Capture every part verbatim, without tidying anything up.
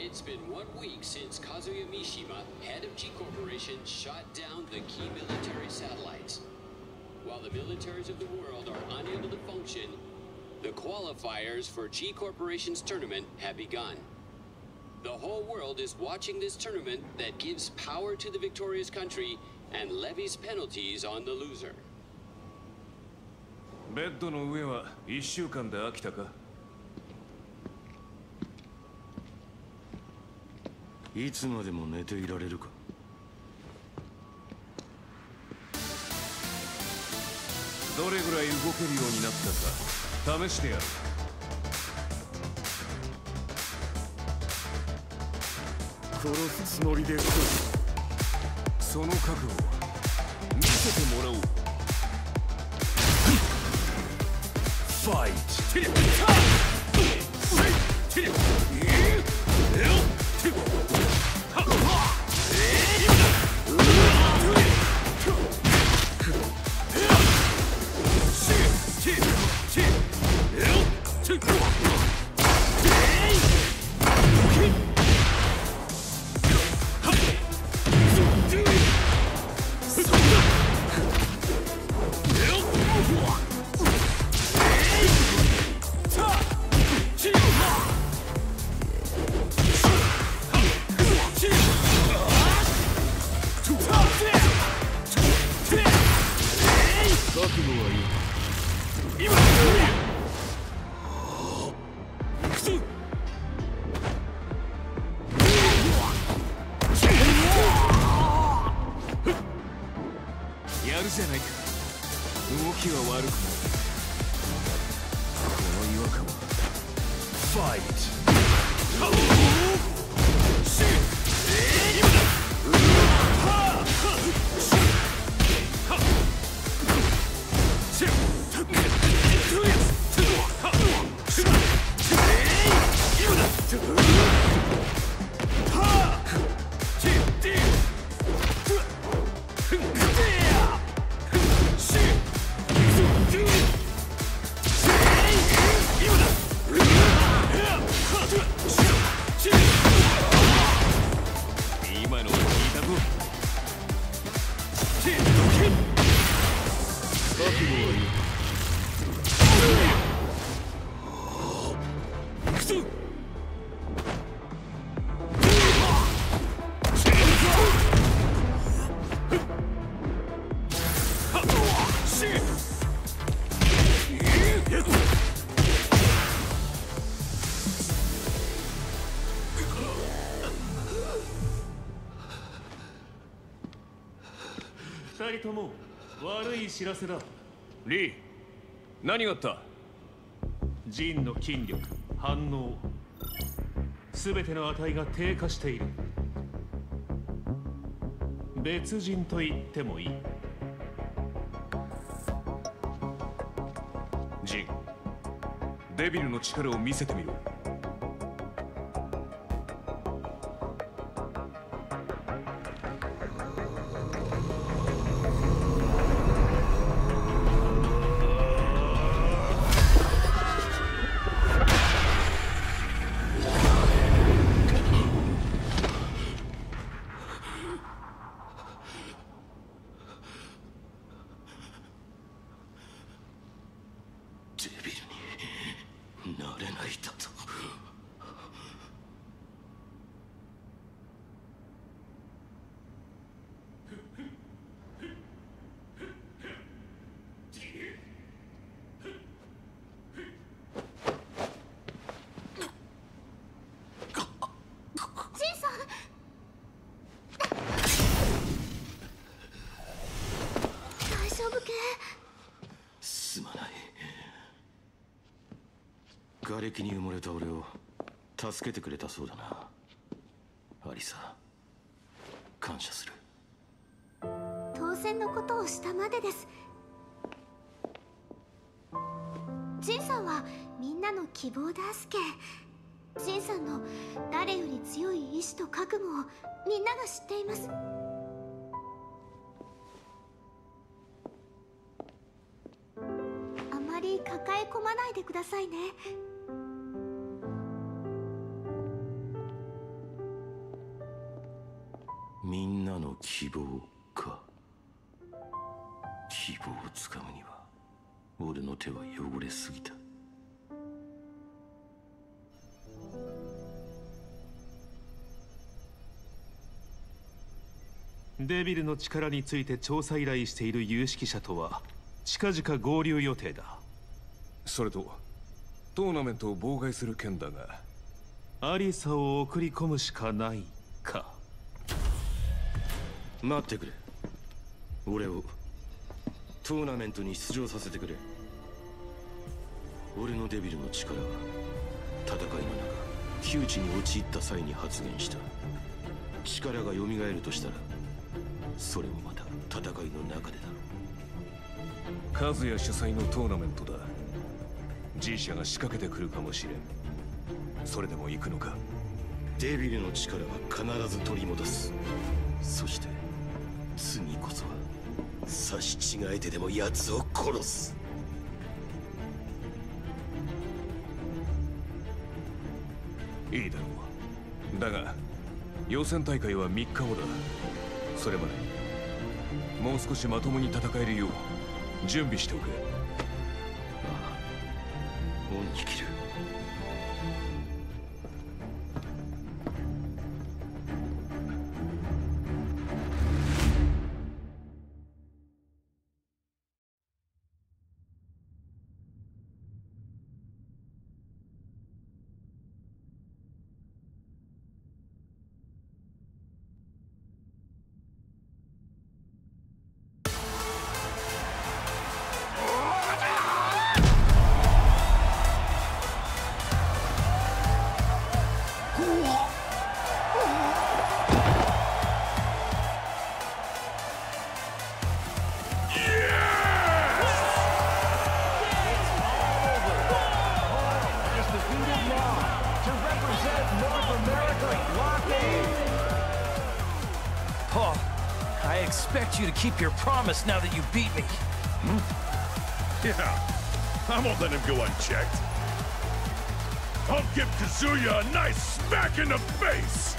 It's been one week since Kazuya Mishima, head of G Corporation, shot down the key military satellites. While the militaries of the world are unable to function, the qualifiers for G Corporation's tournament have begun. The whole world is watching this tournament that gives power to the victorious country and levies penalties on the loser. ベッドの上はいっしゅうかんで飽きたか？ いつまでも寝ていられるか？ どれぐらい動けるようになったか試してやる。 殺すつもりで来い。 その覚悟を見せてもらおう。ファイト。やるじゃないか。動きは悪くない。この違和感はファイト。 二人とも悪い知らせだ。 リー、何があった？ ジンの筋力、反応、すべての値が低下している。別人と言ってもいい。 ジン、デビルの力を見せてみろ。 瓦礫に埋もれた俺を助けてくれたそうだな。アリサ、感謝する。 当然のことをしたまでです。ジンさんはみんなの希望であすけ。ジンさんの誰より強い意志と覚悟をみんなが知っています。あまり抱え込まないでくださいね。 希望か。希望をつかむには俺の手は汚れすぎた。 デビルの力について調査依頼している有識者とは近々合流予定だ。 それとトーナメントを妨害する件だが、 アリサを送り込むしかないか。 待ってくれ。俺をトーナメントに出場させてくれ。俺のデビルの力は戦いの中窮地に陥った際に発現した。力が蘇るとしたらそれもまた戦いの中でだろう。 カズヤ主催のトーナメントだ。G 社が仕掛けてくるかもしれん。それでも行くのか。 デビルの力は必ず取り戻す。そして次こそは刺し違えてでも奴を殺す。 いいだろう。だが予選大会はみっかごだ。それまでもう少しまともに戦えるよう準備しておけ。 ああ、恩に着る。 I expect you to keep your promise now that you beat me. Hmm? Yeah, I won't let him go unchecked. I'll give Kazuya a nice smack in the face!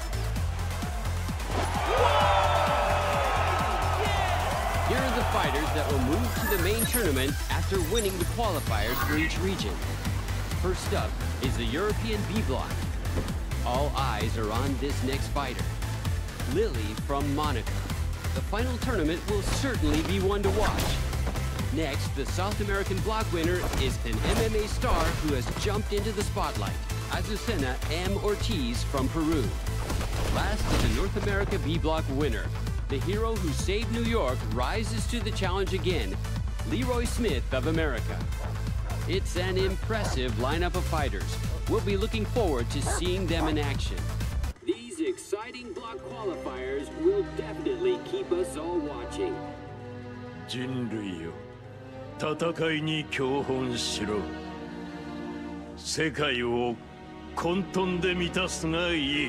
Here are the fighters that will move to the main tournament after winning the qualifiers for each region. First up is the European B block. All eyes are on this next fighter, Lily from Monaco. The final tournament will certainly be one to watch. Next, the South American block winner is an M M A star who has jumped into the spotlight, Azucena M. Ortiz from Peru. Last is the North America B block winner. The hero who saved New York rises to the challenge again, Leroy Smith of America. It's an impressive lineup of fighters. We'll be looking forward to seeing them in action. These exciting block qualifiers will definitely keep us all watching. 人類よ、戦いに教本しろ。世界を混沌で満たすがいい。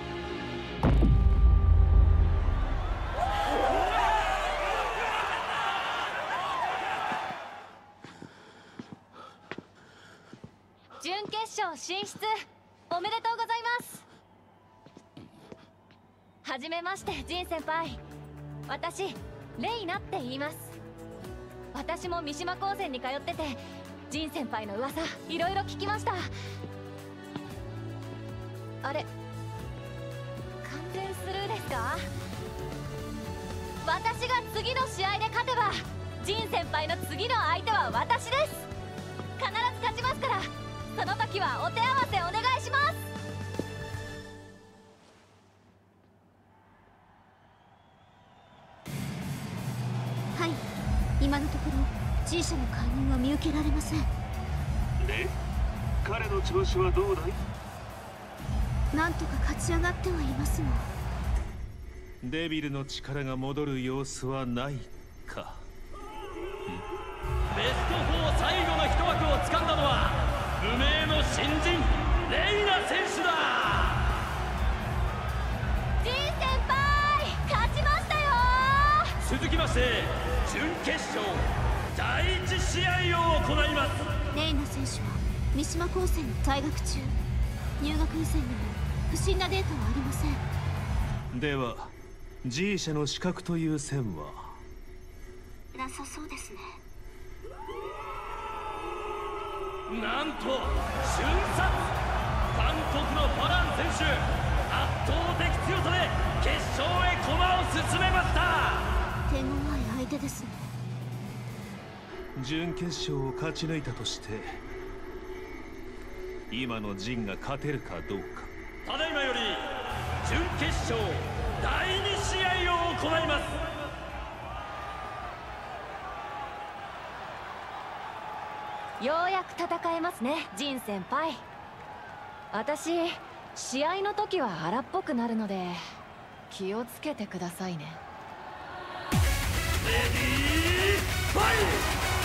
準決勝進出おめでとうございます。はじめまして、ジン先輩。私レイナって言います。私も三島高専に通ってて、ジン先輩の噂いろいろ聞きました。あれ、完全スルーですか？私が次の試合で勝てばジン先輩の次の相手は私です。必ず勝ちますから、その時はお手合わせお願いします。 はい、今のところ G 社の介入は見受けられません。 で、彼の調子はどうだい？ なんとか勝ち上がってはいますが。 デビルの力が戻る様子はないか。 ベストフォー最後の一枠を掴んだのは無名の新人レイナ選手だ。 ジン先輩、勝ちましたよ。 続きまして準決勝だいいち試合を行います。 レイナ選手は三島高専に退学中。入学以前にも不審なデータはありません。 では G 社の資格という線はなさそうですね。 なんと瞬殺、韓国のファラン選手、圧倒的強さで決勝へ駒を進めました。 手強い相手ですね。 準決勝を勝ち抜いたとして今のジンが勝てるかどうか。 ただいまより準決勝だいに試合を行います。 ようやく戦えますね、ジン先輩。私試合の時は荒っぽくなるので気をつけてくださいね。 レディーファイト。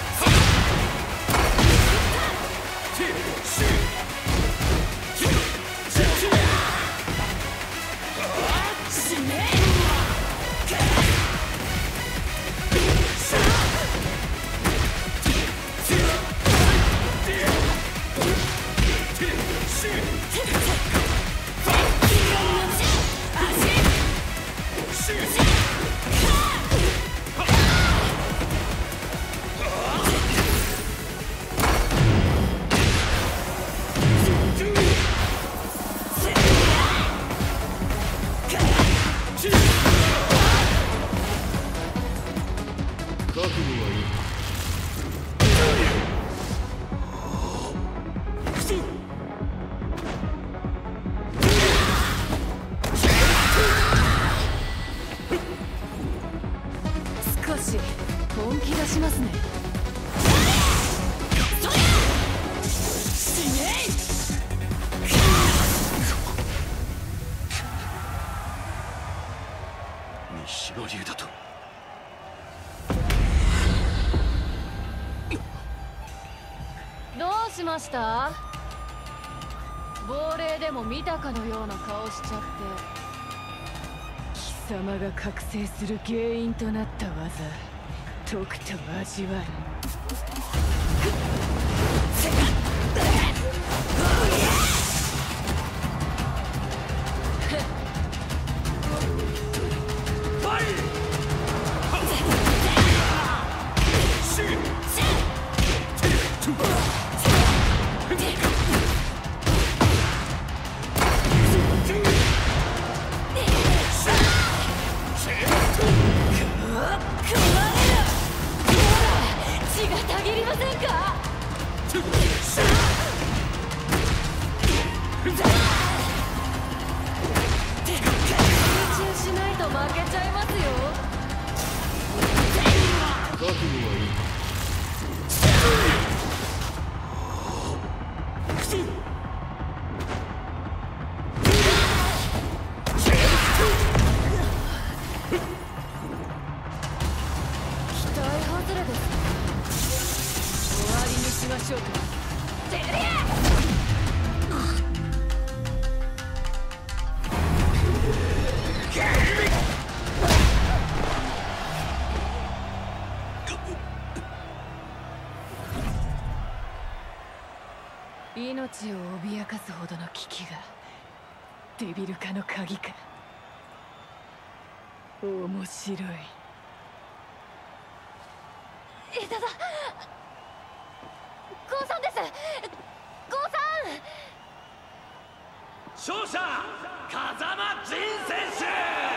少し本気出しますね。 西野流だと。 どうしました？亡霊でも見たかのような顔しちゃって。貴様が覚醒する原因となった技、とくと味わい。命を脅かすほどの危機がデビル化の鍵か。面白い。枝だ。ゴーさんです。ゴーさん。勝者風間仁選手。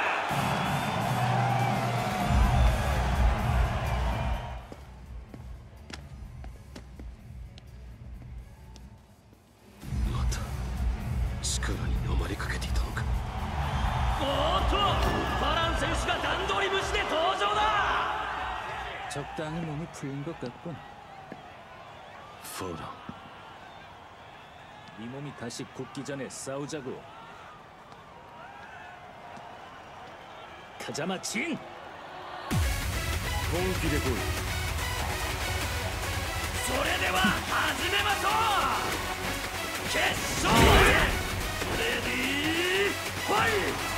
力に飲まれかけていたのか。 おっと、バラン選手が段取り無視で登場だ。 적당히 몸이 풀린 것 같군. フォーラン、 네 몸이 다시 굳기 전에 싸우자고. 가자마 진! 本気で来い。 それでは始めましょう。決勝へ。レディーファイト。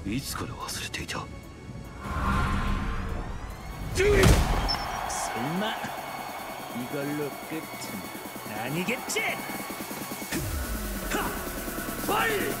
いつから忘れていた。 설마 이걸로 끝은 아니겠지? 빨리!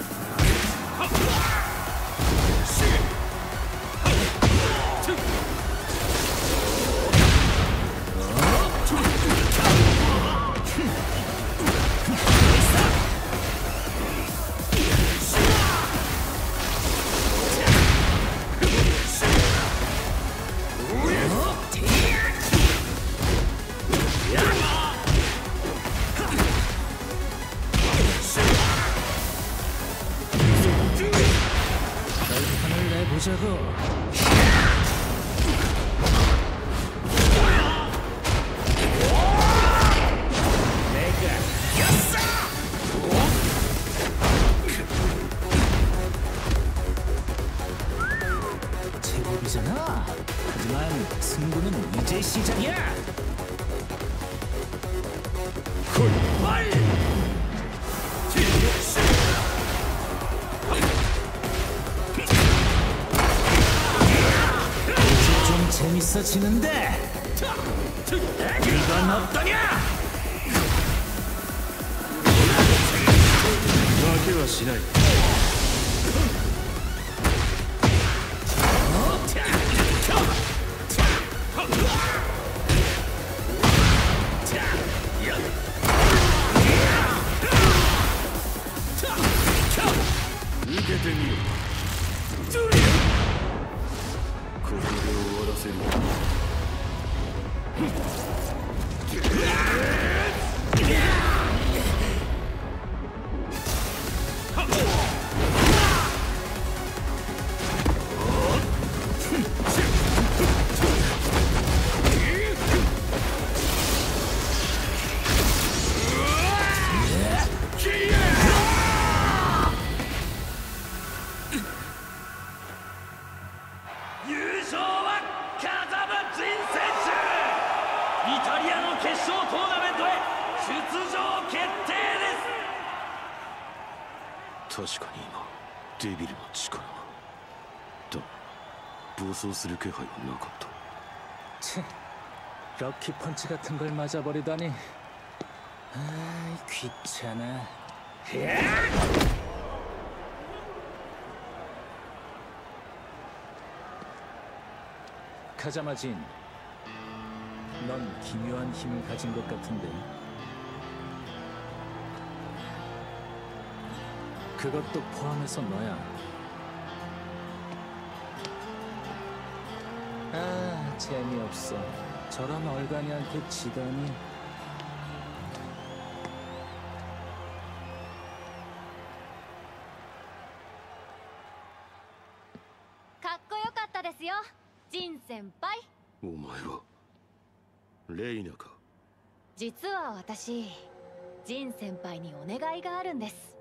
결판을 내보자고. 제법이잖아. 하지만 승부는 이제 시작이야. 빨리! 이제 좀 재밌어지는데. 이건 어떠냐? 負けはしない。受けてみよ。ここで終わらせる。 優勝は風間仁選手。イタリアの決勝トーナメントへ出場決定です。 確かに今デビルの力が。だ暴走する気配はなかった。 치, 럭키 펀치 같은 걸 맞아버리다니. 아이 귀찮아. 카자마진, 넌 기묘한 힘을 가진 것 같은데. 그것도 포함해서 너야. 아, 재미없어. 저런 얼간이한테 지다니. 깎고요갔다ですよ, 진先輩。 お前はレイナか。 実は私、ジン先輩にお願いがあるんです。